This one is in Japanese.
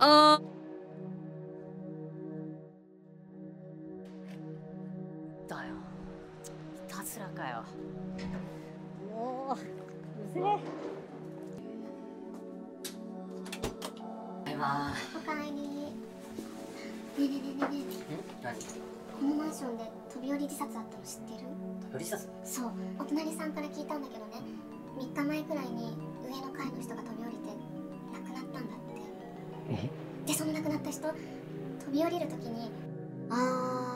あだよ、いたずらかよ。もううぜえ。 おかえり。ねえねえねえねえねえ。 何？ このマンションで飛び降り自殺あったの知ってる？ 飛び降り自殺？ そう、お隣さんから聞いたんだけどね、3日前くらいに上の階の人が飛び降りて亡くなったんだって。 え？ で、その亡くなった人、飛び降りるときに、あ